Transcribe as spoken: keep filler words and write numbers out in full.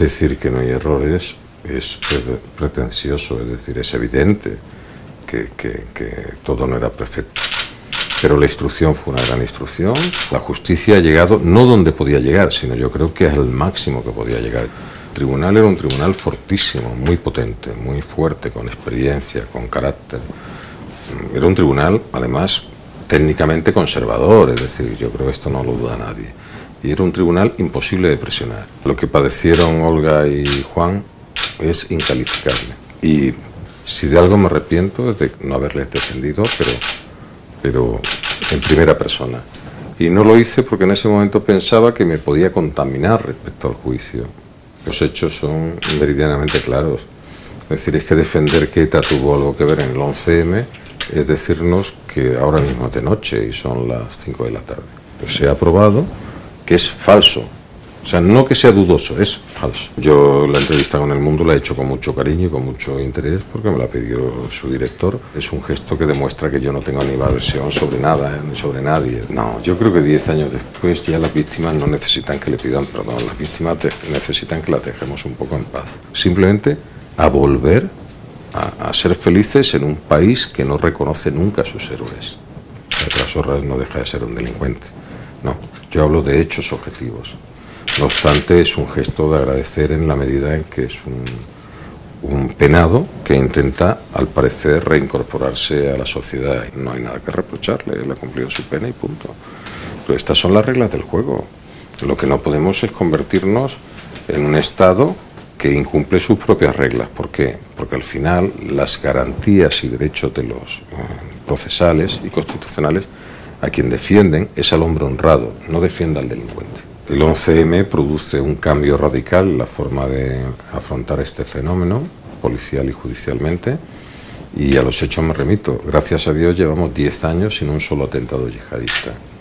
Decir que no hay errores es pretencioso, es decir, es evidente que, que, que todo no era perfecto. Pero la instrucción fue una gran instrucción. La justicia ha llegado no donde podía llegar, sino yo creo que es al máximo que podía llegar. El tribunal era un tribunal fortísimo, muy potente, muy fuerte, con experiencia, con carácter. Era un tribunal, además, técnicamente conservador, es decir, yo creo que esto no lo duda nadie. Y era un tribunal imposible de presionar. Lo que padecieron Olga y Juan es incalificable. Y si de algo me arrepiento es de no haberles defendido, pero, pero en primera persona. Y no lo hice porque en ese momento pensaba que me podía contaminar respecto al juicio. Los hechos son meridianamente claros. Es decir, es que defender que ETA tuvo algo que ver en el once eme es decirnos que ahora mismo es de noche y son las cinco de la tarde. Pues se ha probado que es falso. O sea, no que sea dudoso, es falso. Yo la entrevista con El Mundo la he hecho con mucho cariño y con mucho interés porque me la pidió su director. Es un gesto que demuestra que yo no tengo ni versión sobre nada, ni sobre nadie. No, yo creo que diez años después ya las víctimas no necesitan que le pidan perdón. Las víctimas necesitan que las dejemos un poco en paz. Simplemente a volver a, a ser felices en un país que no reconoce nunca a sus héroes. Trasorras no deja de ser un delincuente. No, yo hablo de hechos objetivos. No obstante, es un gesto de agradecer en la medida en que es un, un penado que intenta, al parecer, reincorporarse a la sociedad. No hay nada que reprocharle, él ha cumplido su pena y punto. Pero estas son las reglas del juego. Lo que no podemos es convertirnos en un Estado que incumple sus propias reglas. ¿Por qué? Porque al final las garantías y derechos de los eh, procesales y constitucionales a quien defienden es al hombre honrado, no defiende al delincuente. El once eme produce un cambio radical en la forma de afrontar este fenómeno, policial y judicialmente, y a los hechos me remito. Gracias a Dios llevamos diez años sin un solo atentado yihadista.